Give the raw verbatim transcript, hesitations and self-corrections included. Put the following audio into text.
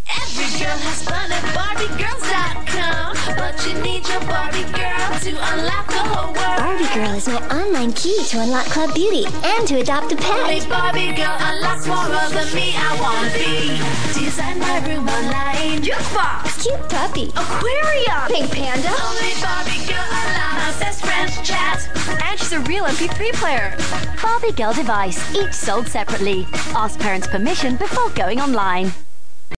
Every girl has fun at Barbie Girls dot com, but you need your Barbie girl to unlock the whole world. Barbie Girl is my online key to unlock Club Beauty and to adopt a pet. Only Barbie girl unlocks more of the me I wanna be. Design my room online. Jukebox. Cute puppy. Aquarium. Pink panda. Only Barbie girl unlocks my best friend's chat. And she's a real M P three player. Barbie Girl device, each sold separately. Ask parents' permission before going online.